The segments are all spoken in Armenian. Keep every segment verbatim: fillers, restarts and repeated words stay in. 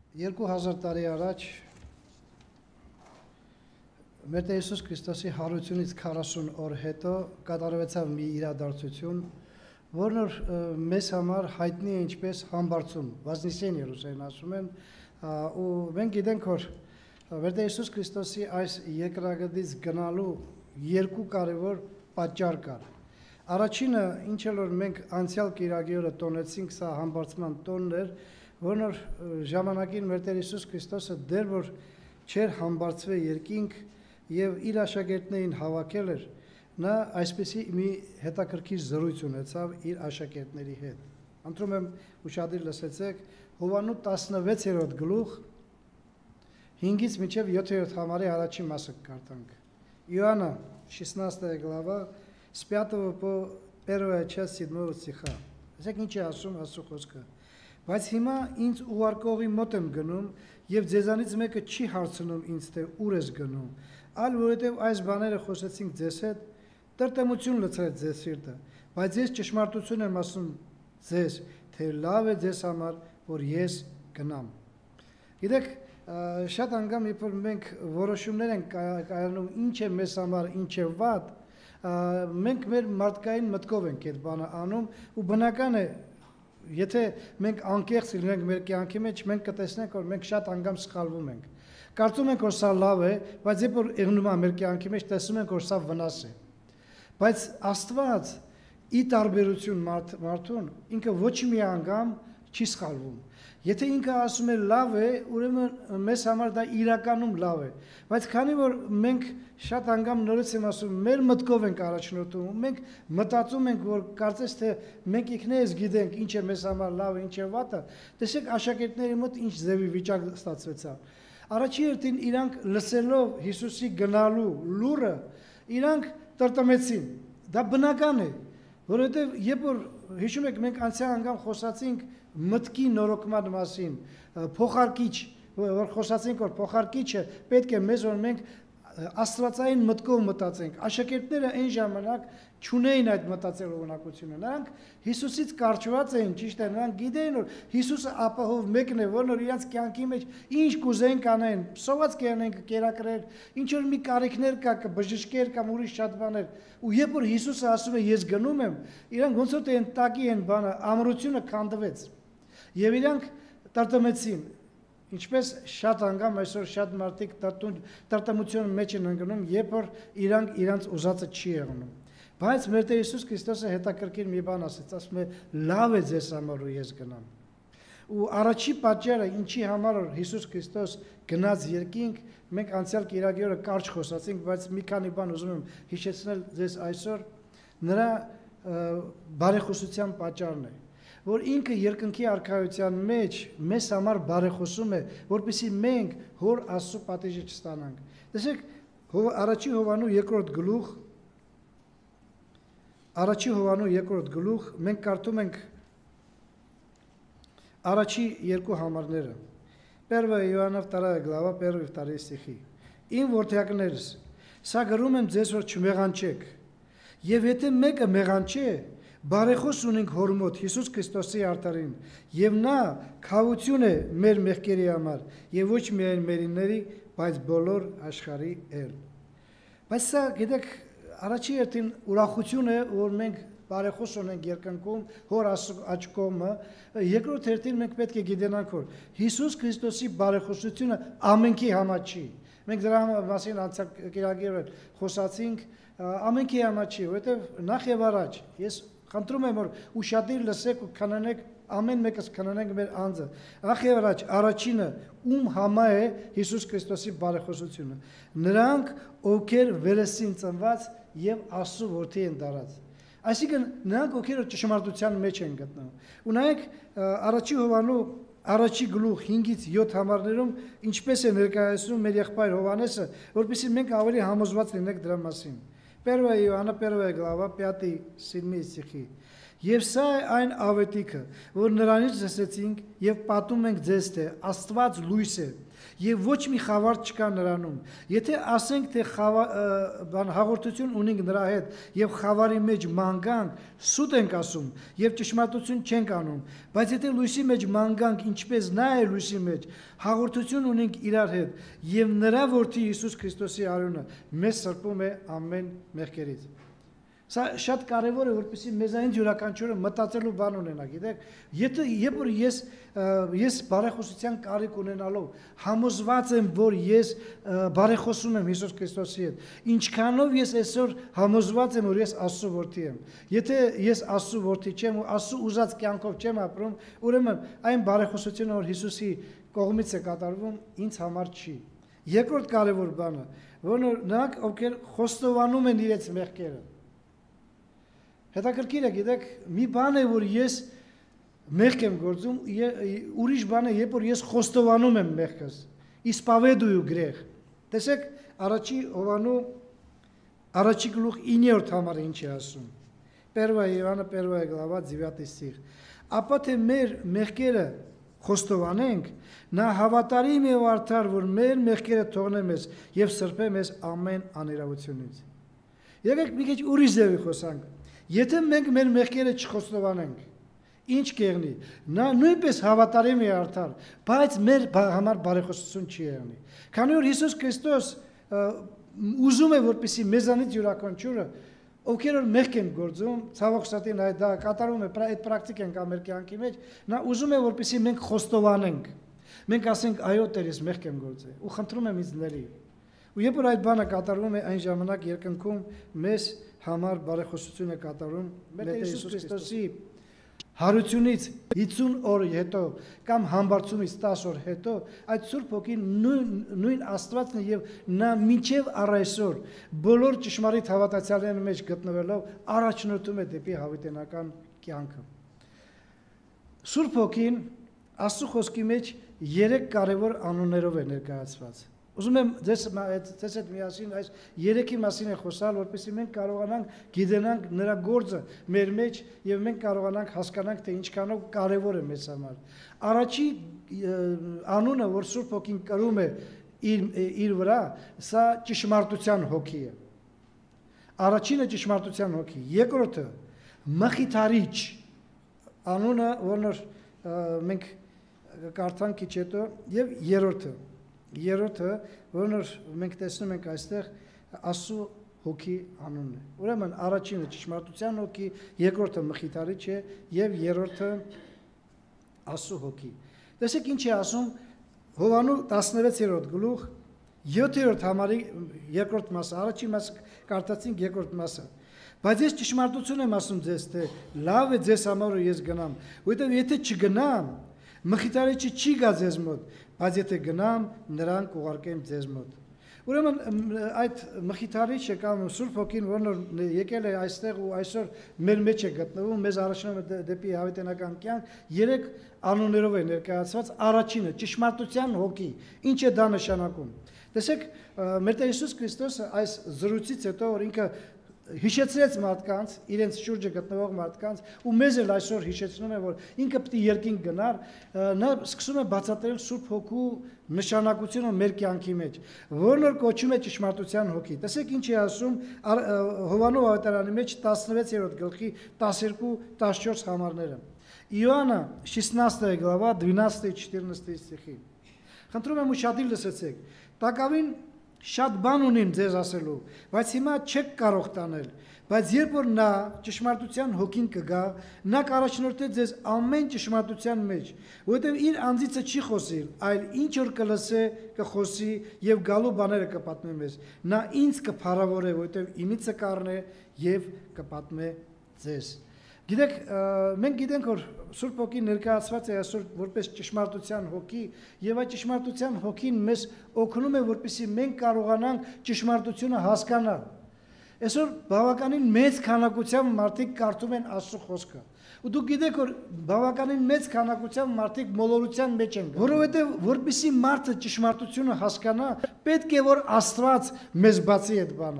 երկու հազար տարի առաջ մեր Տեր Հիսուս Քրիստոսի հարությունից քառասուն օր հետո կատարվեցավ մի իրադարձություն, որն որ մեզ համար հայտնի է ինչպես համբարձում, Վազնիսեն Երուսաղեմ ասում են, ու մենք գիտենք, որ մեր Տեր Հիսուս Քրիստոսի այս երկրագնդից գնալու երկու կարևոր պատճառ կար։ Առաջինը, ինչ որ մենք անցյալ կիրակի օրը տոնեցինք, սա համբարձման տոնն էր, որն որ ժամանակին մեր Տեր Հիսուս Քրիստոսը դեռ որ չէր համբարձվել երկինք եւ իր աշակերտներին հավաքել էր, նա այսպեսի մի հետաքրքիր զրույց ունեցավ իր աշակերտների հետ։ Ընտրում եմ ուշադիր լսեցեք, Հովանու տասնվեցերորդ գլուխ հինգից մինչև յոթերորդ համարի առաջին մասը կարդանք։ Иоанна, шестнадцатая глава, с пятого по первая часть седьмого стиха։ Ասեք ինչ է ասում Աստծո խոսքը։ Բայց հիմա ինձ ուղարկողի մոտ եմ գնում եւ ձեզանից մեկը չի հարցնում ինձ թե ուր ես գնում, այլ որովհետեւ այս բաները խոսեցինք ձեզ հետ, տրտմություն լցրեց ձեզ սիրտը, բայց ես ճշմարտություն եմ ասում ձեզ, թե լավ է ձեզ համար, որ ես գնամ։ Գիտեք, շատ անգամ երբ որ մենք որոշումներ ենք կայանում, ինչ է մեզ համար, ինչ է վատ, մենք մեր մարդկային մտքով ենք այդ բանը անում ու բնական է, եթե մենք անկեղծ լինենք մեր կյանքի մեջ, մենք կտեսնենք, որ մենք շատ անգամ սխալվում ենք։ Կարծում ենք, որ սա լավ է, բայց երբ որ եղնում է մեր կյանքի մեջ, տեսնում ենք, որ սա վնաս է։ Բայց Աստված ի տարբերություն մարդուն, ինքը ոչ մի անգամ չի սխալվում։ Եթե ինքը ասում է լավ է, ուրեմն մեզ համար դա իրականում լավ է։ Բայց քանի որ մենք շատ անգամ նորից եմ ասում, մեր մտքով ենք առաջնորդում, մենք մտածում ենք, որ կարծես թե մենք ինքներս գիտենք ինչ է մեզ համար լավը, ինչ է վատը, տեսեք աշակերտների մոտ ինչ ձևի վիճակ ստացվեցավ։ Առաջի հերթին իրանք լսելով Հիսուսի գնալու լուրը, իրանք տրտմեցին։ Դա բնական է, որովհետև երբ որ հիշում եք մենք անցյալ անգամ խոսացինք մտքի նորոգման մասին, փոխարկիչ, որ խոսացինք, որ փոխարկիչը պետք է մեզ որ մենք աստվածային մտքով մտածենք։ Աշակերտները այն ժամանակ չունեին այդ մտածելու ունակությունը։ Նրանք Հիսուսից կարճված էին, ճիշտ է, նրանք գիտեին, որ Հիսուսը ապահով մեկն է, որն որ իրենց կյանքի մեջ ինչ կուզեն կանեն, սոված կյանեն կերակրեր, ինչ որ մի կարիքներ կա, բժշկեր կամ ուրիշ շատ բաներ։ Ու երբ որ Հիսուսը ասում է ես գնում եմ, իրանք ոնց որ են տակի են բանը, ամրությունը քանդվեց։ Եվ իրանք տրտմեցին, ինչպես շատ անգամ այսօր շատ մարդիկ տրտմության մեջ են ընկնում, երբ որ իրանք իրանց ուզածը չի եղնում։ Բայց մեր Տեր Հիսուս Քրիստոսը հետաքրքիր մի բան ասեց, ասում է լավ է ձեզ համար ու ես գնամ։ Ու առաջի պատճառը ինչի համար որ Հիսուս Քրիստոս գնաց երկինք, մենք անցյալ կիրակի օրը կարճ խոսացինք, բայց մի քանի բան ուզում եմ հիշեցնել ձեզ այսօր, նրա բարեխոսության պատճառն է, որ ինքը երկնքի արքայության մեջ մեզ համար բարեխոսում է, որպեսզի մենք հոր Աստծո պատիժը չստանանք։ Տեսեք, առաջի Հովանու երկրորդ գլուխ, առաջի Հովանու երկրորդ գլուխ, մենք կարդում ենք առաջի երկու համարները։ Первое Иоанна вторая глава, первый и второй стихи։ Իմ որդյակներս, սա գրում եմ ձեզ, որ չմեղանչեք։ Եվ եթե մեկը մեղանչե, բարեխոս ունենք հոր մոտ Հիսուս Քրիստոսի արդարին, եւ նա քավություն է մեր մեղքերի համար, եւ ոչ միայն մերինների, բայց բոլոր աշխարհի էլ։ Բայց սա գիտեք, առաջի հերթին ուրախություն է, որ մենք բարեխոս ունենք երկնքում, հոր աչքոմը, երկրորդ հերթին մենք պետք է գիտենանք, որ Հիսուս Քրիստոսի բարեխոսությունը ամենքի համար չի։ Մենք դրա մասին անցյալ կիրակի օրը խոսացինք, ամենքի համար չի, որովհետև նախ եւ առաջ ես խնդրում եմ, որ ուշադիր լսեք ու քննեք, ամեն մեկս քննենք մեր անձը։ Նախ եւ առաջ առաջինը ում համար է Հիսուս Քրիստոսի բարեխոսությունը։ Նրանք, ովքեր վերեսին ծնված եւ Աստծո որդի են դարած։ Այսինքն նրանք, ովքեր ճշմարտության մեջ են գտնվում։ Ու նայեք առաջի Հովանու առաջի գլուխ հինգից յոթ համարներում ինչպես է ներկայացնում մեր եղբայր Հովհաննեսը, որպեսզի մենք ավելի համոզված լինենք դրա մասին։ Первое Иоанна, первая глава, пятый, седьмой стихи. Եվ սա է այն ավետիքը, որ նրանից լսեցինք եւ պատում ենք ձեզ, թե Աստված լույս է եւ ոչ մի խավար չկա նրանում։ Եթե ասենք, թե բան հաղորդություն ունենք նրա հետ եւ խավարի մեջ մանգանք, սուտ ենք ասում եւ ճշմարտություն չենք անում, բայց եթե լույսի մեջ մանգանք, ինչպես նա է լույսի մեջ, հաղորդություն ունենք իրար հետ եւ նրա որդի Հիսուս Քրիստոսի արյունը մեզ սրբում է ամեն մեղքերից։ Սա շատ կարևոր է, որպեսզի մեզանից յուրաքանչյուրը մտածելու բան ունենա, գիտեք, եթե երբ որ ես ես բարեխոսության կարիք ունենալով համոզված եմ, որ ես բարեխոսում եմ Հիսուս Քրիստոսի հետ, ինչքանով ես այսօր համոզված եմ, որ ես Աստծո որդի եմ։ Եթե ես Աստծո որդի չեմ ու Աստծո ուզած կյանքով չեմ ապրում, ուրեմն այն բարեխոսությունը, որ Հիսուսի կողմից է կատարվում, ինձ համար չի։ Երկրորդ կարևոր բանը, որ նրանք ովքեր խոստովանում են իրենց մեղքերը, հետաքրքիր է, գիտեք, մի բան է, որ ես մեղք եմ գործում, ուրիշ բան է, երբ որ ես խոստովանում եմ մեղքս, իսպավեդую գրեղ։ Տեսեք, առաջի Հովանու առաջի գլուխ իններորդ համարը ինչ է ասում։ Первое Иоанна, первая глава, девятый стих։ Ապա թե մեր մեղքերը խոստովանենք, նա հավատարիմ եւ արդար, որ մեր մեղքերը թողնե մեզ եւ սրբե մեզ ամեն անիրավությունից։ Եկեք մի քիչ ուրիշ ձևի խոսանք։ Եթե մենք մեր մեղքերը չխոստովանենք, ինչ կեղնի, նա նույնպես հավատարիմ է արդար, բայց մեր համար բարեխոսություն չի եղնի։ Քանի որ Հիսուս Քրիստոս ուզում է, որպեսզի մեզանից յուրաքանչյուրը, ովքեր որ մեղք են գործում, ցավոք սրտի դա կատարում է, այդ պրակտիկան կա մեր կյանքի մեջ, նա ուզում է, որպեսզի մենք խոստովանենք։ Մենք ասենք, այո, Տեր, ես մեղք եմ գործել, ու խնդրում եմ ինձ ների։ Ու երբ որ այդ բանը կատարվում է, այն ժամանակ երկնքում մեզ համար բարեխոսություն է կատարում մեր Հիսուս Քրիստոսի հարությունից հիսուն օր հետո կամ համբարձումից տասը օր հետո այդ Սուրբ Հոգին նույն Աստվածն է եւ նա մինչեւ առայսօր բոլոր ճշմարիտ հավատացյալների մեջ գտնվելով առաջնորդում է դեպի հավիտենական կյանքը։ Սուրբ Հոգին Աստծո խոսքի մեջ երեք կարևոր անուններով է ներկայացված։ Ուզում եմ ձեզ ձեզ հետ միասին այս երեքի մասին է խոսալ, որպեսզի մենք կարողանանք գիտենանք նրա գործը մեր մեջ եւ մենք կարողանանք հասկանանք, թե ինչքանով կարեւոր է մեզ համար։ Առաջի անունը, որ Սուրբ Հոգին կրում է իր իր վրա, սա ճշմարտության հոգի է։ Առաջինը ճշմարտության հոգի, երկրորդը մխիթարիչ անունը, որն մենք կարդանք քիչ հետո, եւ երրորդը Երրորդը, որն մենք տեսնում ենք այստեղ Աստծո հոգի անունն է։ Ուրեմն առաջինը ճշմարտության հոգի, երկրորդը մխիթարիչ է եւ երրորդը Աստծո հոգի։ Տեսեք ինչ է ասում Հովանու տասնվեցերորդ գլուխ յոթերորդ համարի երկրորդ մասը, առաջին մասը կարդացինք, երկրորդ մասը։ Բայց ես ճշմարտություն եմ ասում ձեզ, թե լավ է ձեզ համար որ ես գնամ, որովհետեւ եթե չգնամ, մխիթարիչը չի գա ձեզ մոտ, բայց եթե գնամ, նրան կուղարկեմ ձեզ մոտ։ Ուրեմն այդ մխիթարիչը կամ Սուրբ Հոգին, որն եկել է այստեղ ու այսօր մեր մեջ է գտնվում, մեզ առաջնում է դեպի հավիտենական կյանք, երեք անուններով է ներկայացված։ Առաջինը ճշմարտության հոգի։ Ինչ է դա նշանակում։ Տեսեք, մեր Տեր Հիսուս Քրիստոսը այս զրույցից հետո, որ ինքը հիշեցրեց մարդկանց, իրենց շուրջը գտնվող մարդկանց, ու մեզ էլ այսօր հիշեցնում է, որ ինքը պետք է երկինք գնար, նա սկսում է բացատրել Սուրբ Հոգու նշանակությունը մեր կյանքի մեջ, որն որ կոչում է ճշմարտության հոգի։ Տեսեք ինչ է ասում Հովանու ավետարանի մեջ տասնվեցերորդ գլխի տասներկու տասնչորս համարները։ Իոաննա шестнадцатая глава двенадцатый-четырнадцатый стихи։ Խնդրում եմ ուշադիր լսեցեք։ Տակավին շատ բան ունիմ ձեզ ասելու, բայց հիմա չեք կարող տանել, բայց երբ որ նա ճշմարտության հոգին կգա, նա կառաջնորդի ձեզ ամեն ճշմարտության մեջ, որովհետև իր անձիցը չի խոսիլ, այլ ինչ որ կլսե, կխոսի եւ գալու բաները կպատմի մեզ։ Նա ինձ կփառավորե, որովհետև իմիցը կառնե եւ կպատմե ձեզ։ Գիտեք, մենք գիտենք, որ Սուրբ Հոգին ներկայացված է այսօր որպես ճշմարտության հոգի, եւ այդ ճշմարտության հոգին մեզ օգնում է, որպեսզի մենք կարողանանք ճշմարտությունը հասկանալ։ Այսօր բավականին մեծ քանակությամբ մարդիկ կարդում են Աստծո խոսքը։ Ու դուք գիտեք, որ բավականին մեծ քանակությամբ մարդիկ մոլորության մեջ են, որովհետեւ որպեսզի մարդը ճշմարտությունը հասկանա, պետք է որ Աստված մեզ բացի այդ բանը։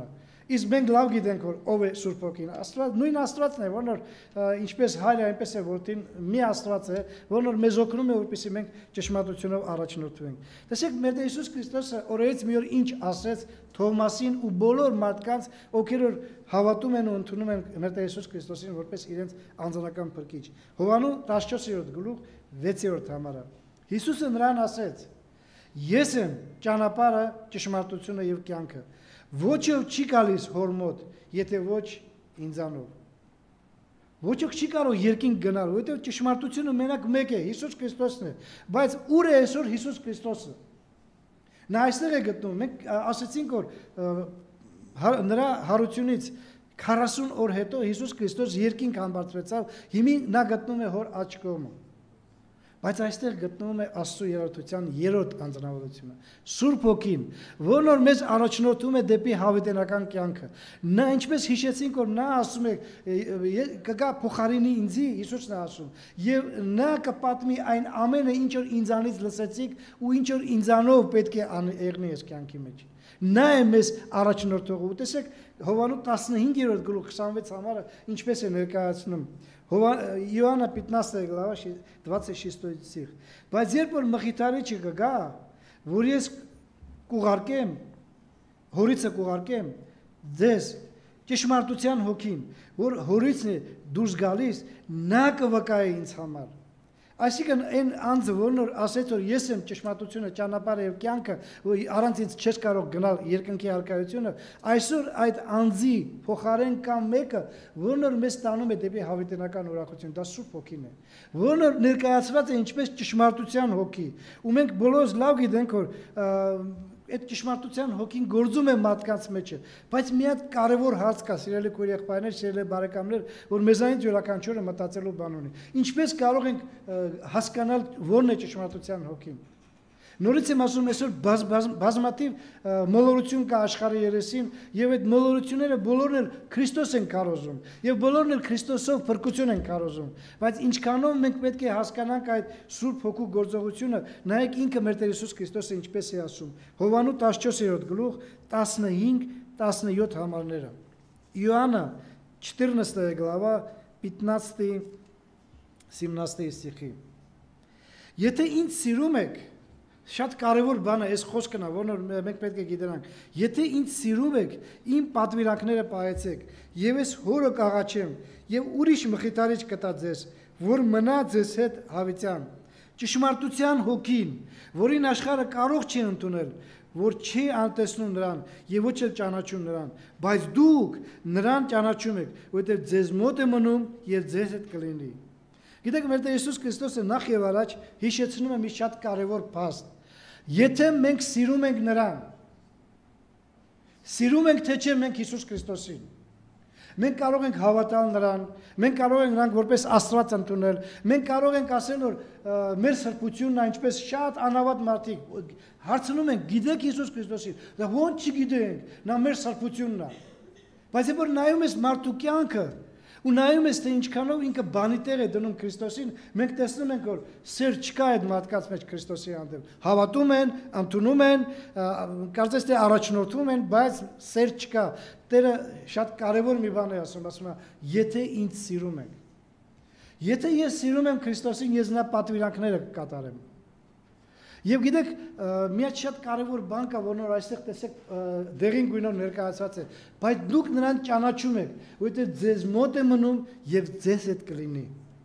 Իսկ մենք լավ գիտենք, որ ով է Սուրբ Հոգին։ Աստված, նույն Աստվածն է, որն որ ինչպես Հայրը, այնպես է Որդին, մի Աստված է, որն որ մեզ օգնում է, որպեսզի մենք ճշմարտությունով առաջնորդվենք։ Տեսեք, մեր Տեր Հիսուս Քրիստոսը օրերից մի օր ինչ ասեց Թովմասին ու բոլոր մարդկանց, ովքեր որ հավատում են ու ընդունում են մեր Տեր Հիսուս Քրիստոսին որպես իրենց անձնական փրկիչ։ Հովանու տասնչորսերորդ գլուխ վեցերորդ համարը։ Հիսուսը նրան ասեց. Ես եմ ճանապարհը, ճշմարտությունը եւ կյանքը։ Ոչ ով չի գալիս հոր մոտ, եթե ոչ ինձանով։ Ոչ ոք չի կարող երկինք գնալ, որովհետեւ ճշմարտությունը մենակ մեկ է, Հիսուս Քրիստոսն է։ Բայց ուր է այսօր Հիսուս Քրիստոսը։ Նա այստեղ է գտնվում։ Մենք ասացինք, որ նրա հարությունից քառասուն օր հետո Հիսուս Քրիստոս երկինք համբարձվեցավ, հիմա նա գտնվում է հոր աջ կողմը։ Բայց այստեղ գտնվում է Աստծո երրորդության երրորդ անձնավորությունը, Սուրբ Հոգին, որն որ մեզ առաջնորդում է դեպի հավիտենական կյանքը։ Նա ինչպես հիշեցինք, որ նա ասում է կգա փոխարինի ինձի, Հիսուսն է ասում, եւ նա կպատմի այն ամենը, ինչ որ ինձանից լսեցիք ու ինչ որ ինձանով պետք է եղնի այս կյանքի մեջ։ Նա է մեզ առաջնորդողը։ Տեսեք, Հովանու տասնհինգերորդ գլուխ քսանվեց համարը ինչպես է ներկայացնում։ Իոաննա պятнадцатая глава двадцать шестой стих. Բայց երբ որ մխիթարիչը կգա, որ ես կուղարկեմ, հորիցը կուղարկեմ, ձեզ ճշմարտության հոգին, որ հորիցն է դուրս գալիս, նա կվկայի ինձ համար։ Այսինքն այն անձը, որն որ ասեց, որ ես եմ ճշմարտությունը, ճանապարհը եւ կյանքը, որ առանց ինձ չես կարող գնալ երկնքի առկայությունը, այսօր այդ անձի փոխարեն կամ մեկը, որն որ մեզ տանում է դեպի հավիտենական ուրախություն, դա Սուրբ Հոգին է, որն որ ներկայացված է ինչպես ճշմարտության հոգի, ու մենք բոլորս լավ գիտենք, որ այդ ճշմարտության հոգին գործում է մարդկանց մեջ, բայց մի հատ կարևոր հարց կա, սիրելի քույր եղբայրներ, սիրելի բարեկամներ, որ մեզանից յուրաքանչյուրը մտածելու բան ունի։ Ինչպես կարող ենք հասկանալ ո՞րն է ճշմարտության հոգին։ Նորից եմ ասում, այսօր բազմաթիվ մոլորություն կա աշխարհի երեսին, եւ այդ մոլորությունները բոլորն էլ Քրիստոս են կարոզում, եւ բոլորն էլ Քրիստոսով փրկություն են կարոզում, բայց ինչքանով մենք պետք է հասկանանք այդ Սուրբ Հոգու գործողությունը, նայեք ինքը մեր Տեր Հիսուս Քրիստոսը ինչպես է ասում։ Հովանու տասնչորսերորդ գլուխ տասնհինգ տասնյոթ համարները։ Иоанна четырнадцатая глава пятнадцатый семнадцатый стихи. Եթե ինձ սիրում եք, շատ կարևոր բան է այս խոսքն է, որն մենք պետք է գիտենանք։ Եթե ինձ սիրում եք, իմ պատվիրանքները պահեցեք, եւ ես հորը կաղաչեմ, եւ ուրիշ մխիթարիչ կտա ձեզ, որ մնա ձեզ հետ հավիտյան։ Ճշմարտության հոգին, որին աշխարհը կարող չի ընդունել, որ չի անտեսնում նրան եւ ոչ էլ ճանաչում նրան, բայց դուք նրան ճանաչում եք, որովհետեւ ձեզ մոտ է մնում եւ ձեզ հետ կլինի։ Գիտեք, մեր Տեր Հիսուս Քրիստոսը նախ եւ առաջ հիշեցնում է մի շատ կարևոր փաստ։ Եթե մենք սիրում ենք նրան, սիրում ենք թե չէ մենք Հիսուս Քրիստոսին, մենք կարող ենք հավատալ նրան, մենք կարող ենք նրան որպես Աստված ընդունել, մենք կարող ենք ասել, որ մեր սրբությունն է, ինչպես շատ անհավատ մարդիկ հարցնում են, գիտեք Հիսուս Քրիստոսին, դա ոնց չգիտենք, նա մեր սրբությունն է։ Բայց երբ որ նայում ես մարդու կյանքը, ու նայում ես թե ինչքանով ինքը բանի տեղ է դնում Քրիստոսին, մենք տեսնում ենք, որ սեր չկա այդ մարդկանց մեջ Քրիստոսի հանդեպ։ Հավատում են, ընդունում են, կարծես թե առաջնորդվում են, բայց սեր չկա։ Տերը շատ կարևոր մի բան է ասում, ասում է, եթե ինձ սիրում եք։ Եթե ես սիրում եմ Քրիստոսին, ես նրա պատվիրանքները կկատարեմ։ Եվ գիտեք, մի հատ շատ կարևոր բան կա, որն որ այստեղ տեսեք դեղին գույնով ներկայացված է, բայց դուք նրան ճանաչում եք, որովհետև ձեզ մոտ է մնում եւ ձեզ հետ կլինի։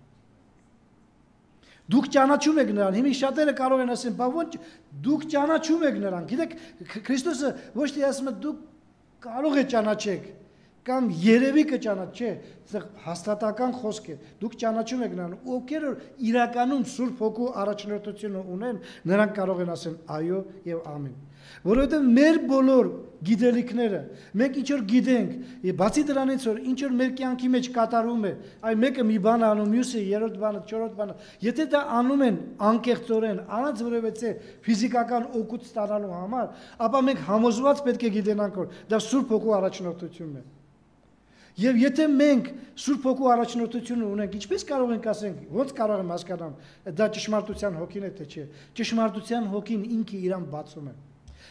Դուք ճանաչում եք նրան, հիմա շատերը կարող են ասեն, բա ո՞նց դուք ճանաչում եք նրան։ Գիտեք, Քրիստոսը ոչ թե ասում է դուք կարող եք ճանաչեք, կամ երևի կճանաչ, չէ, սա հաստատական խոսք է։ Դուք ճանաչում եք նրան, ովքեր որ իրականում Սուրբ Հոգու առաջնորդությունը ունեն, նրանք կարող են ասել այո եւ ամեն։ Որովհետեւ մեր բոլոր գիտելիքները, մենք ինչ որ գիտենք, եւ բացի դրանից որ ինչ որ մեր կյանքի մեջ կատարվում է, այ մեկը մի բան անում, մյուսը երրորդ բանը, չորրորդ բանը, եթե դա անում են անկեղծորեն, առանց որևէ ֆիզիկական օգուտ ստանալու համար, ապա մենք համոզված պետք է գիտենանք, որ դա Սուրբ Հոգու առաջնորդությունն է։ Եվ եթե մենք Սուրբ Հոգու առաջնորդությունը ունենք, ինչպես կարող ենք ասենք, ո՞նց կարող եմ հասկանալ, դա ճշմարտության հոգին է թե չէ։ Ճշմարտության հոգին ինքը իրան բացում է։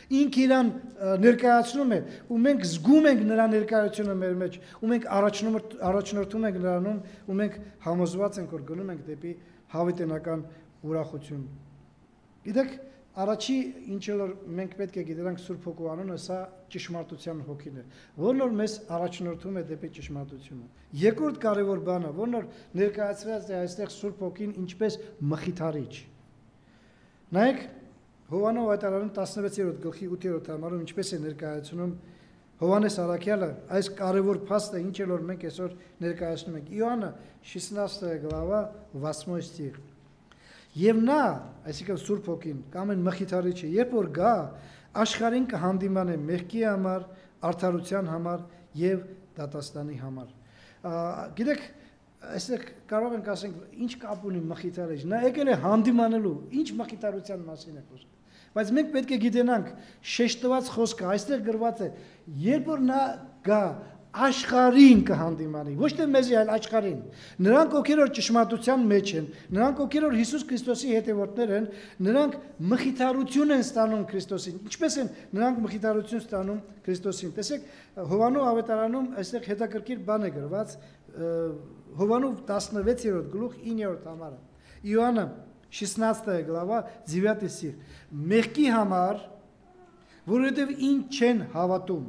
Ինք իրան ներկայացնում է, ու մենք զգում ենք նրա ներկայությունը մեր մեջ, ու մենք առաջնորդում ենք նրանում, ու մենք համոզված ենք, որ գնում ենք դեպի հավիտենական ուրախություն։ Գիտեք, առաջի ինչը որ մենք պետք է գիտենք Սուրբ Հոգու անունը, սա ճշմարտության հոգին է, որն որ մեզ առաջնորդում է դեպի ճշմարտությունը։ Երկրորդ կարևոր բանը, որն որ ներկայացված է այստեղ Սուրբ Հոգին ինչպես մխիթարիչ։ Նայեք, Հովաննես ավետարանում տասնվեցերորդ գլխի ութերորդ համարում ինչպես է ներկայացնում Հովաննես Առաքյալը այս կարևոր փաստը, ինչ որ մենք այսօր ներկայացնում ենք։ Իոաննը шестнадцатая глава восьмой стих։ Եվ նա, այսինքն Սուրբ Հոգին, կամ այն մխիթարիչը, երբ որ գա, աշխարհին կհանդիմանե մեղքի համար, արդարության համար եւ դատաստանի համար։ Գիտեք, այստեղ կարող ենք ասենք, ինչ կապ ունի մխիթարիչ։ Նա եկել է հանդիմանելու, ինչ մխիթարության մասին է խոսքը։ Բայց մենք պետք է գիտենանք, շեշտված խոսքը այստեղ գրված է, երբ որ նա գա, աշխարհին կհանդիմանի, ոչ թե մեզի, այլ աշխարհին։ Նրանք, ովքեր որ ճշմարտության մեջ են, նրանք, ովքեր որ Հիսուս Քրիստոսի հետևորդներ են, նրանք մխիթարություն են ստանում Քրիստոսին։ Ինչպես են նրանք մխիթարություն ստանում Քրիստոսին։ Տեսեք, Հովաննես ավետարանում այստեղ հետաքրքիր բան է գրված, Հովաննես տասնվեցերորդ գլուխ իններորդ համարը։ Իոաննը шестнадцатая глава девятый стих։ Մեղքի համար, որովհետև ինչ չեն հավատում։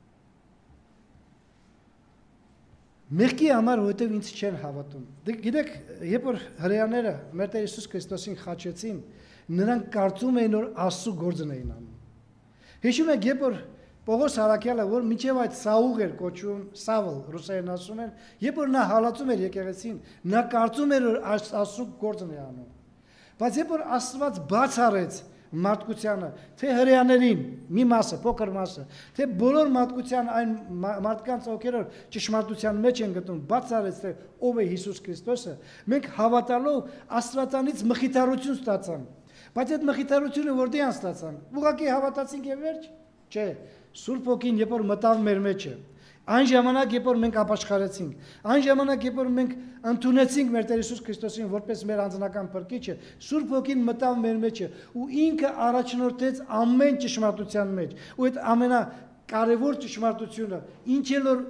Մեղքի համար, որովհետև ինձ չեն հավատում։ Գիտեք, երբ որ հրեաները մեր Տեր Հիսուս Քրիստոսին խաչեցին, նրանք կարծում էին, որ Աստծո գործն էին անում։ Հիշում եք, երբ որ Պողոս Առաքյալը, որ միջև այդ Սաուղ էր կոչվում, Սավլ ռուսերեն ասում են, երբ որ նա հալածում էր եկեղեցին, նա կարծում էր, որ Աստծո գործն է անում։ Բայց երբ որ Աստված բաց արեց մարդկությանը, թե հրեաներին, մի մասը, փոքր մասը, թե բոլոր մարդկության այն մարդկանց, ովքեր որ ճշմարտության մեջ են գտնում, բաց արեց, թե ով է Հիսուս Քրիստոսը, մենք հավատալով Աստվածանից մխիթարություն ստացանք։ Բայց այդ մխիթարությունը որտեղ ստացանք։ Ուղղակի հավատացինք եւ վերջ։ Չէ, Սուրբ Հոգին երբ որ մտավ մեր մեջը, այն ժամանակ երբ որ մենք ապաշխարեցինք, այն ժամանակ երբ որ մենք ընդունեցինք մեր Տեր Հիսուս Քրիստոսին որպես մեր անձնական փրկիչը, Սուրբ Հոգին մտավ մեր մեջը ու ինքը առաջնորդեց ամեն ճշմարտության մեջ։ Ու այդ ամենակարևոր ճշմարտությունը, ինչ էլ որ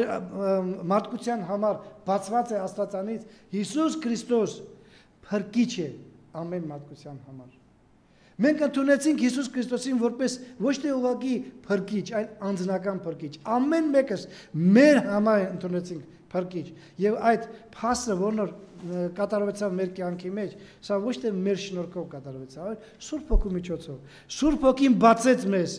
մարդկության համար բացված է Աստվածանից, Հիսուս Քրիստոս փրկիչ է ամեն մարդկության համար։ Մենք ընդունեցինք Հիսուս Քրիստոսին որպես ոչ թե ուղղակի փրկիչ, այլ անձնական փրկիչ։ Ամեն մեկս մեր համար ընդունեցինք փրկիչ։ Եվ այդ փաստը, որն կատարվեցավ մեր կյանքի մեջ, սա ոչ թե մեր շնորհքով կատարվեցավ, այլ Սուրբ Հոգու միջոցով։ Սուրբ Հոգին բացեց մեզ,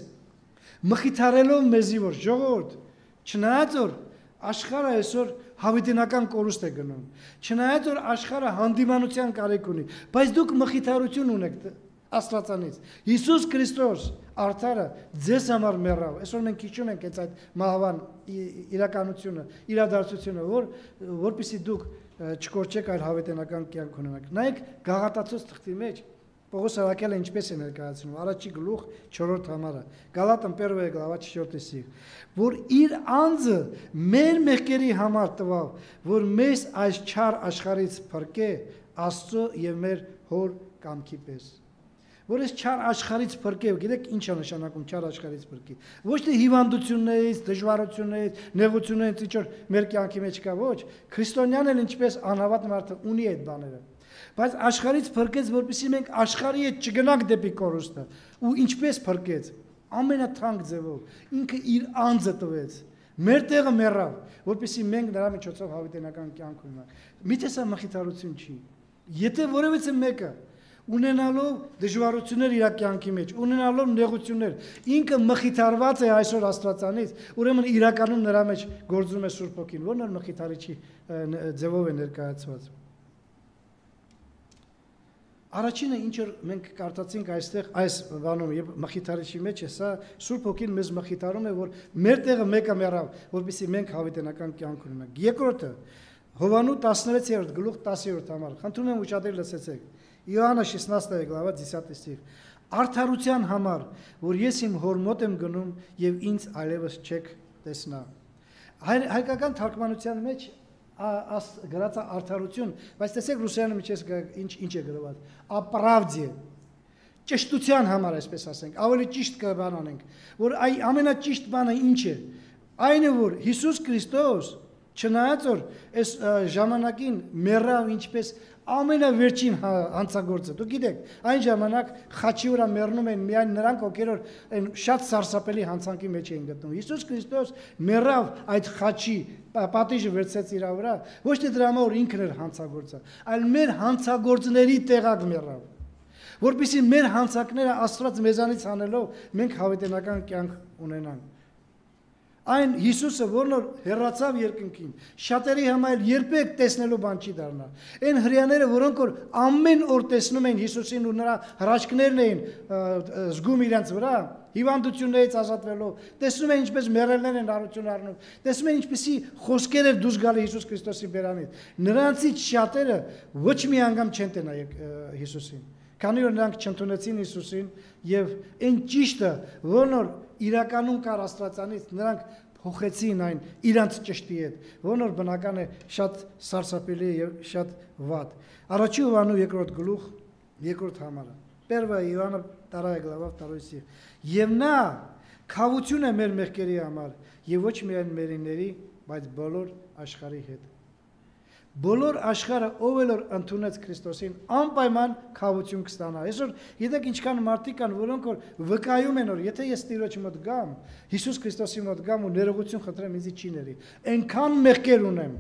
մխիթարելով մեզի, որ ժողովուրդ, չնայած որ աշխարհը այսօր հավիտենական կորուստ է գնում, չնայած որ աշխարհը հանդիմանության կարիք ունի, բայց դուք մխիթարություն ունեք Աստվածանից։ Հիսուս Քրիստոս արդարը ձեզ համար մեռավ։ Այսօր մենք քիչում ենք այդ մահվան իրականությունը, իրադարձությունը, որ որպեսզի դուք չկորչեք, այլ հավիտենական կյանք ունենաք։ Նայեք Գաղատացոց թղթի մեջ Պողոս Առաքյալը ինչպես է ներկայացնում, առաջի գլուխ չորրորդ համարը, Գալատам первая глава четвёртый стих, որ իր անձը մեր մեղքերի համար տվավ, որ մեզ այս չար աշխարհից փրկե Աստծո եւ մեր Հոր կամքի պես։ Որ այս չար աշխարհից փրկե, գիտեք ինչ է նշանակում չար աշխարհից փրկի։ Ոչ թե հիվանդություններից, դժվարություններից, նեղություններից, ինչ որ մեր կյանքի մեջ կա, ոչ, քրիստոնյան էլ ինչպես անհավատ մարդը ունի այդ բաները։ Բայց աշխարհից փրկեց, որպեսզի մենք աշխարհի հետ չգնանք դեպի կորուստը, ու ինչպես փրկեց, ամենաթանկ ձևով, ինքը իր անձը տվեց, մեր տեղը մեռավ, որպեսզի մենք նրա միջոցով հավիտենական կյանք ունենանք։ Միթե սա մխիթարություն չի։ Եթե որևէ մեկը ունենալով դժվարություններ իր կյանքի մեջ, ունենալով նեղություններ, ինքը մխիթարված է այսօր Աստվածանից, ուրեմն իրականում նրա մեջ գործում է Սուրբ Հոգին, որն որ մխիթարիչի ձևով է ներկայացված։ Առաջինը, ինչ որ մենք կարդացինք այստեղ այս բանում եւ մխիթարիչի մեջ է, սա Սուրբ Հոգին մեզ մխիթարում է, որ մեր տեղը մեկը մեռավ, որպեսզի մենք հավիտենական կյանք ունենանք։ Երկրորդը, Հովաննես տասնվեցերորդ գլուխ տասերորդ համար։ Խնդրում եմ ուշադիր լսեցեք։ Իոաննը шестнадцатая глава десятый стих։ Արդարության համար, որ ես իմ հոր մոտ եմ գնում եւ ինձ այլևս չեք տեսնա։ Հայկական թարգմանության մեջ գրած է արդարություն, բայց տեսեք ռուսերեն մեջ ինչ ինչ է գրված։ Оправдие։ ճշտության համար, այսպես ասենք, ավելի ճիշտ կբանանենք, որ այ ամենաճիշտ բանը ինչ է։ Այն է, որ Հիսուս Քրիստոս չնայած որ այս ժամանակին մեռավ ինչպես ամենավերջին հանցագործը։ Դուք գիտեք, այն ժամանակ խաչի վրա մեռնում են միայն նրանք, ովքեր այն շատ սարսափելի հանցանքի մեջ էին գտնում։ Հիսուս Քրիստոս մեռավ այդ խաչի պատիժը վերցրեց իր վրա, ոչ թե դրա համար որ ինքն էր հանցագործը, այլ մեր հանցագործների տեղակ մեռավ, որպեսզի մեր հանցակները Աստված մեզանից հանելով մենք հավիտենական կյանք ունենանք։ Այն Հիսուսը, որն որ հեռացավ երկնքին, շատերի համար երբեք տեսնելու բան չի դառնա։ Այն հрьяաները, որոնք որ ամեն օր տեսնում են Հիսուսին ու նրա հրաշքներն էին զգում իրենց վրա, հիվանդություններից ազատվելով, տեսնում են ինչպես մեռելներ են առություն առնում, տեսնում են ինչպեսի խոսքեր էր դուրս գալի Հիսուս Քրիստոսի բերանից։ Նրանցից շատերը ոչ մի անգամ չեն տենա Հիսուսին, քանի որ նրանք չընդունեցին Հիսուսին եւ այն ճիշտը, որն որ իրականում կար Աստվածանից, նրանք փոխեցին այն իրանց ճշտի հետ, որն որ բնական է շատ սարսափելի եւ շատ վատ։ Առաջի Հովհաննես երկրորդ գլուխ, երկրորդ համարը։ Первое Иоанна вторая глава, второй стих։ Եվ նա քավություն է մեր մեղքերի համար, եւ ոչ միայն մերիների, բայց բոլոր աշխարհի հետ։ Բոլոր աշխարհը ով էլ որ ընդունեց Քրիստոսին անպայման քավություն կստանա։ Այսօր գիտեք ինչքան մարդիկ կան, որոնք որ վկայում են որ եթե ես Տիրոջ մոտ գամ, Հիսուս Քրիստոսի մոտ գամ ու ներողություն խնդրեմ ինձ չի ների, այնքան մեղքեր ունեմ,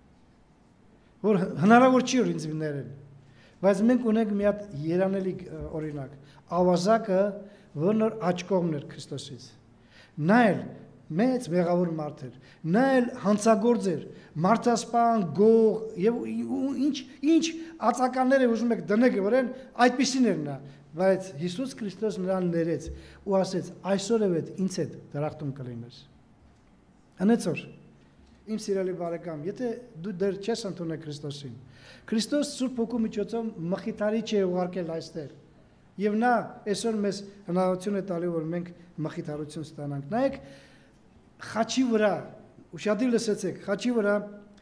որ հնարավոր չի որ ինձ ներեն։ Բայց մենք ունենք մի հատ երանելի օրինակ, ավազակը, որն որ աջ կողմն էր Քրիստոսից։ Նա էլ մեծ մեղավոր մարդ էր, նա էլ հանցագործ էր, մարդասպան, գող եւ ինչ ինչ ածականներ է ուզում եք դնեք որեն այդպեսին էր նա, բայց Հիսուս Քրիստոս նրան ներեց ու ասեց այսօր է ինձ հետ դրախտում կլինես։ Անեցօր իմ սիրելի բարեկամ, եթե դու դեռ չես ընդունել Քրիստոսին, Քրիստոս Սուրբ Հոգու միջոցով մխիթարիչ է ուղարկել այստեղ եւ նա այսօր մեզ հնարավորություն է տալու որ մենք մխիթարություն ստանանք։ Նայեք խաչի վրա, ուշադիր լսեցեք, խաչի վրա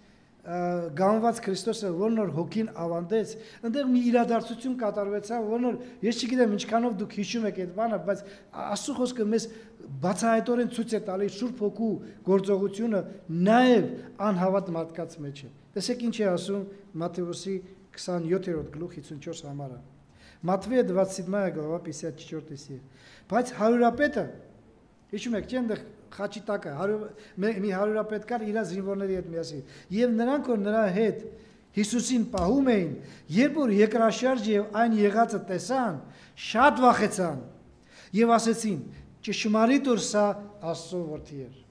գանված Քրիստոսը, որն որ հոգին ավանդեց, այնտեղ մի իրադարձություն կատարվեցավ, որն որ ես չգիտեմ ինչքանով դուք հիշում եք այդ բանը, բայց Աստծո խոսքը մեզ բացահայտորեն ցույց է տալիս Սուրբ Հոգու գործողությունը նաև անհավատ մարդկանց մեջ է։ Տեսեք ինչ է ասում Մատթեոսի քսանյոթերորդ գլուխ հիսունչորս համարը։ Матвея двадцать седьмая глава пятьдесят четвёртый стих։ Բայց հարյուրապետը, հիշում եք, չէ՞ այնտեղ խաչի տակը մի հարյուրապետ կար իր զինվորների հետ միասին եւ նրանք որ նրա հետ Հիսուսին պահում էին, երբ որ երկրաշարժը եւ այն եղածը տեսան, շատ վախեցան եւ ասեցին. ճշմարիտ որ սա Աստծո որդի էր։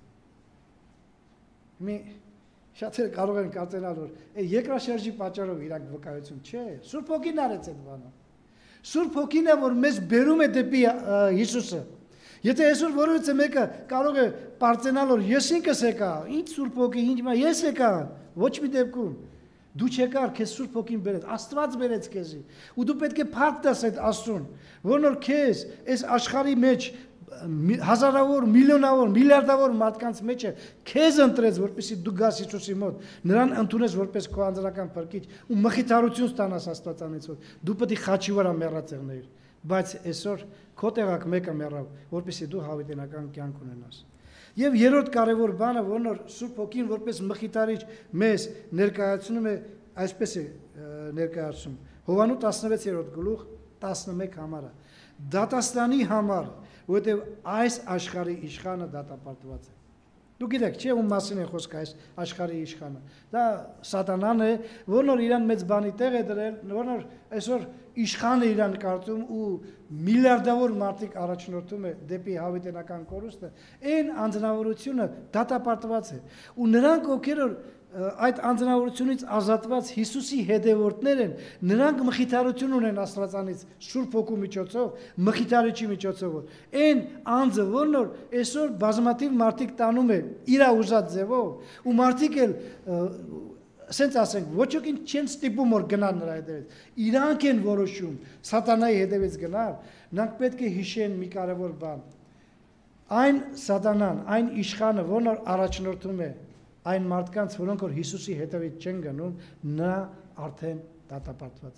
Մի շատերը կարող են կարծենալ որ այդ երկրաշարժի պատճառով իրանք վկայություն չէ, Սուրբ Հոգին արեց այդ բանը։ Սուրբ Հոգին է որ մեզ բերում է դեպի Հիսուսը։ Եթե այսօր որևիցե մեկը կարող է պարծենալ որ ես ինքս եկա, ինչ Սուրբ Հոգի, ինչ մա ես եկա, ոչ մի դեպքում։ Դու չեկար, քեզ Սուրբ Հոգին բերեց, Աստված բերեց քեզի։ Ու դու պետք է փառք տաս այդ Աստծուն, որն որ քեզ այս աշխարհի մեջ հազարավոր, միլիոնավոր, միլիարդավոր մարդկանց մեջ է քեզ ընտրեց, որպեսզի դու գաս Հիսուսի մոտ, նրան ընդունես որպես քո անձնական փրկիչ ու մխիթարություն ստանաս Աստվածանից, որ դու պետք է խաչի վրա մեռած եղնեիր, բայց այսօր քո տեղակ մեկը մեռավ, որպեսզի դու հավիտենական կյանք ունենաս։ Եվ երրորդ կարևոր բանը, որն որ Սուրբ Հոգին որպես մխիթարիչ մեզ ներկայացնում է, այսպես է ներկայացում։ Հովհաննես տասնվեցերորդ գլուխ տասնմեկ համարը։ Դատաստանի համար, որովհետև այս աշխարհի իշխանը դատապարտված է։ Դուք գիտեք, չէ՞ ում մասին է խոսքը այս աշխարհի իշխանը։ Դա Սատանան է, որն որ իրան մեծ բանի տեղ է դրել, որն որ այսօր իշխանը իրան կարծում ու միլիարդավոր մարդիկ առաջնորդում է դեպի հավիտենական կորուստը, այն անձնավորությունը դատապարտված է։ Ու նրանք ովքեր որ այդ անձնավորությունից ազատված Հիսուսի հետևորդներ են, նրանք մխիթարություն ունեն Աստվածանից Սուրբ Հոգու միջոցով, մխիթարիչի միջոցով։ Այն անձը, որն որ այսօր բազմաթիվ մարդիկ տանում է իր ուզած ձևով, ու մարդիկ էլ ասենց ասենք, ոչ ոքին չեն ստիպում որ գնան նրա հետևից։ Իրանք են որոշում Սատանայի հետևից գնալ, նրանք պետք է հիշեն մի կարևոր բան։ Այն Սատանան, այն իշխանը, որն որ առաջնորդում է այն մարդկանց, որոնք որ Հիսուսի հետևից չեն գնում, նա արդեն դատապարտված է։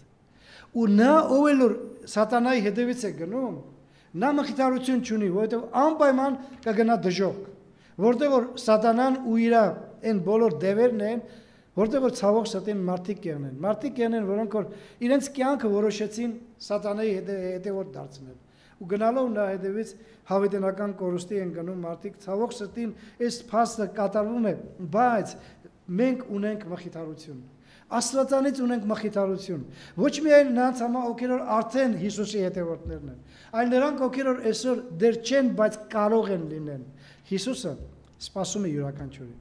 Ու նա ով էլ որ սատանայի հետևից է գնում, նա մխիթարություն չունի, որովհետև անպայման կգնա դժոխք, որտեղ որ սատանան ու իր այն բոլոր դևերն են, որտեղ որ ցավոք սրտին մարդիկ եղնեն, մարդիկ եղնեն, որոնք որ իրենց կյանքը որոշեցին սատանայի հետևորդ դարձնել։ Ու գնալով նրա հետևից հավիտենական կորուստի են գնում մարդիկ, ցավոք սրտին այս փաստը կատարվում է, բայց մենք ունենք մխիթարություն։ Աստվածանից ունենք մխիթարություն։ Ոչ միայն նրանց համար, ովքեր որ արդեն Հիսուսի հետևորդներն են, այլ նրանք, ովքեր որ այսօր դեռ չեն, բայց կարող են լինեն։ Հիսուսը սպասում է յուրաքանչյուրին։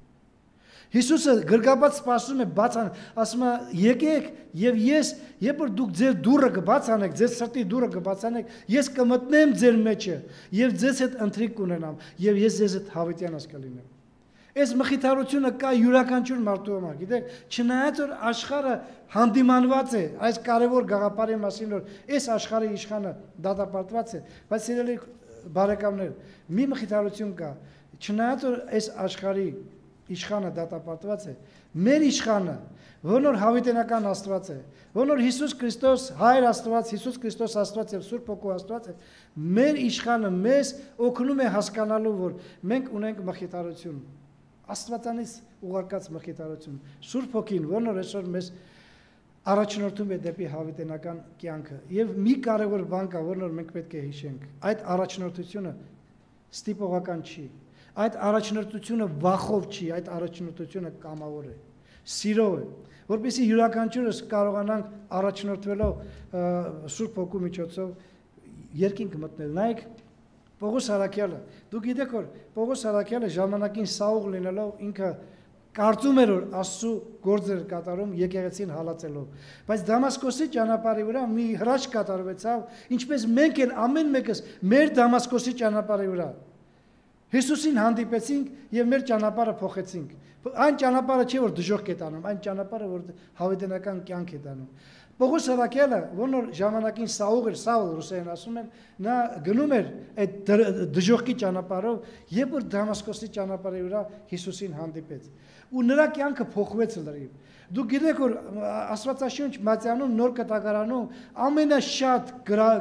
Հիսուսը գրգաբաց սպասում է, բաց ան, ասում է, եկեք եւ ես, երբ որ դուք ձեր դուռը կբացանեք, ձեր սրտի դուռը կբացանեք, ես կմտնեմ ձեր մեջը եւ ձեզ հետ ընթրիք կունենամ եւ ես ձեզ հետ հավիտյանս կլինեմ։ Այս մխիթարությունը կա յուրաքանչյուր մարդու համար, գիտեք, չնայած որ աշխարհը հանդիմանված է այս կարևոր գաղափարի մասին, որ այս աշխարհի իշխանը դատապարտված է, բայց սիրելի բարեկամներ, մի մխիթարություն կա, չնայած որ այս աշխարհի իշխանը դատապարտված է, մեր իշխանը, որ նոր հավիտենական Աստված է, որ նոր Հիսուս Քրիստոս Հայր Աստված, Հիսուս Քրիստոս Աստված եւ Սուրբ Հոգու Աստված է, մեր իշխանը մեզ օգնում է հասկանալու, որ մենք ունենք մխիթարություն, Աստվածանից ուղարկած մխիթարություն, Սուրբ Հոգին, որ նոր այսօր մեզ առաջնորդում է դեպի հավիտենական կյանքը։ Եվ մի կարևոր բան կա, որ նոր մենք պետք է հիշենք, այդ առաջնորդությունը ստիպողական չի, այդ առաջնորդությունը վախով չի, այդ առաջնորդությունը կամավոր է, սիրով է, որպեսզի յուրաքանչյուրս կարողանանք առաջնորդվելով Սուրբ Հոգու միջոցով երկինք մտնել։ Նայեք Պողոս Արաքյալը, դուք գիտեք որ Պողոս Արաքյալը ժամանակին սաուղ լինելով ինքը կարծում էր որ Աստծո գործեր կատարում եկեղեցին հալածելով, բայց Դամասկոսի ճանապարհի վրա մի հրաշք կատարվեցավ, ինչպես մենք էլ ամեն մեկս մեր Դամասկոսի ճանապարհի վրա Հիսուսին հանդիպեցինք եւ մեր ճանապարհը փոխեցինք։ Այն ճանապարհը չէ որ դժոխք է տանում, այն ճանապարհը որ հավիտենական կյանք է տանում։ Պողոս Արաքյալը, որ նոր ժամանակին Սաուղ էր, Սաուլ ռուսերեն ասում են, նա գնում էր այդ դժոխքի ճանապարհով, երբ որ Դամասկոսի ճանապարհի վրա Հիսուսին հանդիպեց։ Ու նրա կյանքը փոխվեց լրիվ։ Դուք գիտեք որ Աստվածաշունչ Մատթեանում նոր կտակարանում ամենաշատ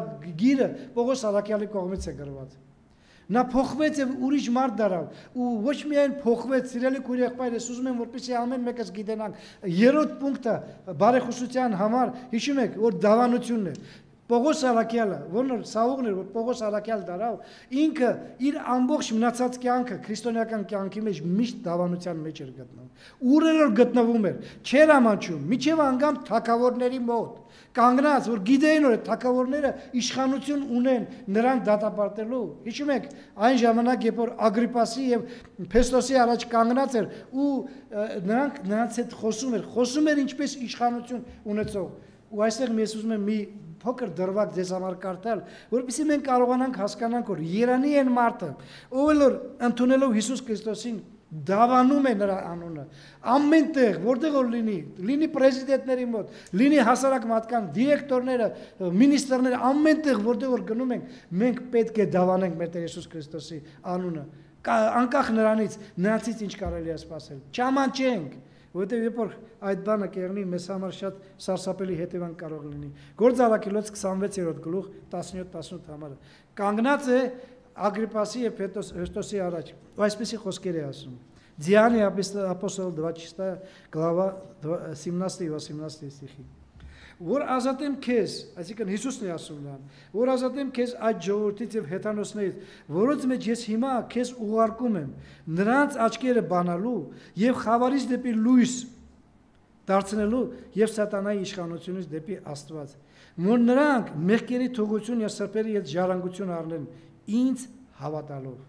գիրը Պողոս Արաքյալի կողմից է գրված։ Նա փոխվեց եւ ուրիշ մարդ դարավ ու ոչ միայն փոխվեց, սիրելի քույր եղբայրս, ուզում եմ որպեսզի ամեն մեկս գիտենանք, երրորդ պունկտը բարեխոսության համար հիշում եք, որ դավանությունն է։ Պողոս Արաքյալը, որն Սաուղն էր, որ Պողոս Արաքյալ դարավ, ինքը իր ամբողջ մնացած կյանքը քրիստոնեական կյանքի մեջ միշտ դավանության մեջ էր գտնվում։ Ուր էր գտնվում էր, չէր ամաչում, միջև անգամ թագավորների մոտ կանգնած, որ գիտեին որ թագավորները իշխանություն ունեն նրան դատապարտելու։ Հիշում եք, այն ժամանակ, երբ որ Ագրիպասի եւ Ֆեստոսի առաջ կանգնած էր ու նրանք նրանց հետ խոսում էր, խոսում էր ինչպես իշխանություն ունեցող։ Ու այստեղ ես ուզում եմ մի փոքր դրվագ ձեզ համար կարդալ, որովհետեւ մենք կարողանանք հասկանանք, որ Երանի են մարդը, ով էլ ընդունելով Հիսուս Քրիստոսին դավանում է նրա անունը, ամենտեղ, որտեղ որ լինի, լինի պրեզիդենտների մոտ, լինի հասարակ մարդկան, դիրեկտորները, մինիստրները, ամենտեղ, որտեղ որ գնում ենք, մենք պետք է դավանենք մեր Տեր Հիսուս Քրիստոսի անունը, անկախ նրանից, նրանցից ինչ կարելի է սպասել, չամանչենք, որովհետև երբ որ այդ բանը կեղնի, մեզ համար շատ սարսափելի հետևանք կարող լինի։ Գործառաքելոց քսանվեցերորդ գլուխ տասնյոթ տասնութ համարը կանգնած է Ագրիպասի եւ Ֆեստոսի առաջ, ու այսպեսի խոսքեր է ասում։ Ձիանի апостол двадцать глава семнадцатый и восемнадцатый стихи։ Որ ազատեմ քեզ, այսինքն Հիսուսն է ասում նրան, որ ազատեմ քեզ այդ ժողովրդից եւ հեթանոսներից, որոնց մեջ ես հիմա քեզ ուղարկում եմ, նրանց աչքերը բանալու եւ խավարից դեպի լույս դարձնելու եւ սատանայի իշխանությունից դեպի Աստված, որ նրանք մեղքերի թողություն եւ սրբերի հետ ժառանգություն առնեն ինձ հավատալով։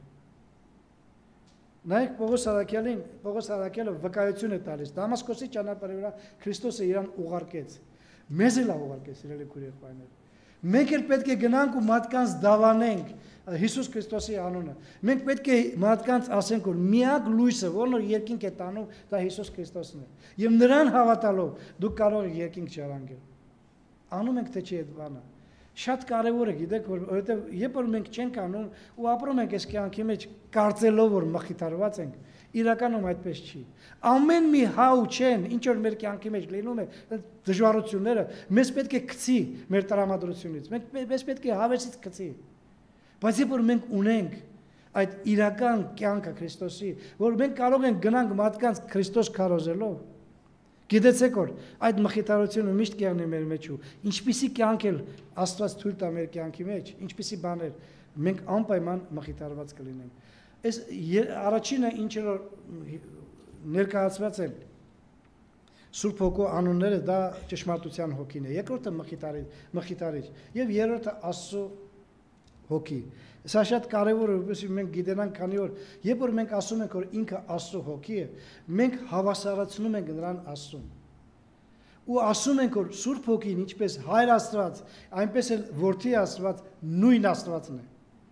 Նայեք Պողոս Արաքյալին, Պողոս Արաքյալը վկայություն է տալիս, Դամասկոսի ճանապարհի վրա Քրիստոսը իրան ուղարկեց։ Մեզ էլ ուղարկեց, իրելի քույր եղբայրներ։ Մենք էլ պետք է գնանք ու մարդկանց դավանենք Հիսուս Քրիստոսի անունը։ Մենք պետք է մարդկանց ասենք, որ միակ լույսը, որն որ երկինք է տանում, դա Հիսուս Քրիստոսն է։ Եվ նրան հավատալով դուք կարող եք երկինք ժառանգել։ Անում ենք թե չի այդ բանը։ Շատ կարևոր է, գիտեք, որովհետև երբ որ մենք չենք անում ու ապրում ենք այս կյանքի մեջ կարծելով որ մխիթարված ենք, Իրականում այդպես չի։ Ամեն մի հաու չեն, ինչ որ մեր կյանքի մեջ լինում է, դժվարությունները մեզ պետք է գցի մեր տրամադրությունից։ Մենք մեզ պետք է հավեսից գցի։ Բայց երբ որ մենք ունենք այդ իրական կյանքը Քրիստոսի, որ մենք կարող ենք գնանք մարդկանց Քրիստոս քարոզելով, գիտեցեք որ այդ մխիթարությունը միշտ կյանքի մեր մեջ ու ինչպիսի կյանք էլ Աստված թույլ տա մեր կյանքի մեջ, ինչպիսի բաներ, մենք անպայման մխիթարված կլինենք։ Այս առաջինը ինչ որ ներկայացված են Սուրբ Հոգու անունները դա ճշմարտության հոգին է, երկրորդը մխիթարիչ, մխիթարիչ եւ երրորդը Աստծո հոգի։ Սա շատ կարևոր է, որովհետեւ մենք գիտենանք, քանի որ երբ որ մենք ասում ենք որ ինքը Աստծո հոգի է, մենք հավասարացնում ենք նրան Աստծուն։ Ու ասում ենք որ Սուրբ Հոգին ինչպես Հայր Աստված, այնպես էլ Որդի Աստված նույն Աստվածն է։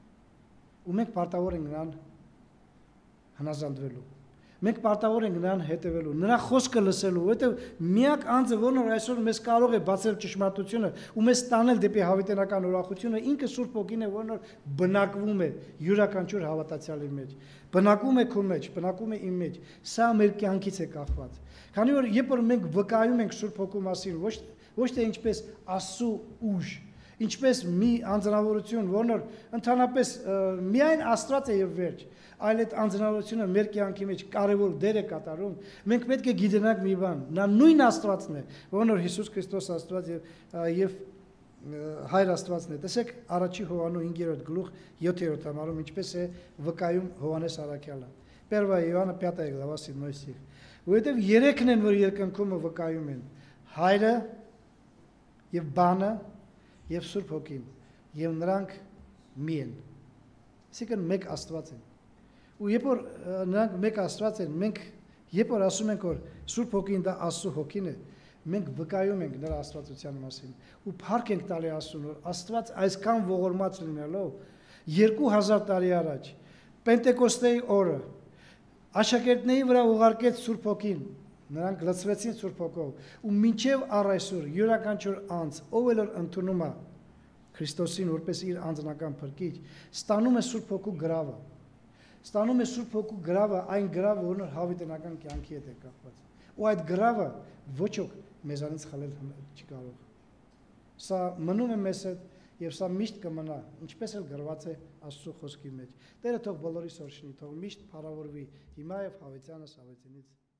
Ու մենք պարտավոր ենք նրան հնազանդվելու։ Մենք պարտավոր ենք նրան հետևելու, նրա խոսքը լսելու, որովհետև միակ անձը, որն որ այսօր մեզ կարող է բացել ճշմարտությունը ու մեզ տանել դեպի հավիտենական ուրախությունը, ինքը Սուրբ Հոգին է, որն որ բնակվում է յուրաքանչյուր հավատացյալի մեջ, բնակվում է քո մեջ, բնակվում է իմ մեջ։ Սա մեր կյանքից է կախված։ Քանի որ երբ որ մենք վկայում ենք Սուրբ Հոգու մասին, ոչ ոչ թե ինչպես Աստծո ուժ, ինչպես մի անձնավորություն, որն որ ընդհանրապես միայն Աստված է եւ վերջ, այլ այդ անձնավորությունը մեր կյանքի մեջ կարևոր դեր է կատարում, մենք պետք է գիտենանք մի բան, նա նույն Աստվածն է, որն որ Հիսուս Քրիստոս Աստված եւ եւ Հայր Աստվածն է։ Տեսեք առաջի Հովհաննես հինգերորդ գլուխ յոթերորդ համարում ինչպես է վկայում Հովհաննես Առաքյալը։ Первое Иоанна пятая глава седьмой стих։ Որովհետեւ երեքն են, որ երկնքումը վկայում են. Հայրը եւ Բանը եւ Սուրբ Հոգին, եւ նրանք մի են։ Այսինքն մեկ Աստված են։ Ու երբ որ նրանք մեկ Աստված են, մենք երբ որ ասում ենք որ Սուրբ Հոգին դա Աստծո հոգին է, մենք վկայում ենք նրա աստվածության մասին ու փառք ենք տալի Աստծուն, որ Աստված այսքան ողորմած լինելով երկու հազար տարի առաջ Պենտեկոստեի օրը աշակերտների վրա ուղարկեց Սուրբ Հոգին, նրանք լցվեցին Սուրբ Հոգով ու մինչև առ այսօր յուրաքանչյուր անձ, ով էլ ընդունում է Քրիստոսին որպես իր անձնական փրկիչ, ստանում է Սուրբ Հոգու գրավը։ Ստանում է Սուրբ Հոգու գրավը, այն գրավը, որն հավիտենական կյանքի հետ է կապված։ Ու այդ գրավը ոչ ոք մեզանից խլել չի կարող։ Սա մնում է մեզ հետ եւ սա միշտ կմնա, ինչպես էլ գրված է Աստծո խոսքի մեջ։ Տերը թող բոլորիս օրհնի, թող միշտ փառավորվի հիմա եւ հավիտյանս հավիտենից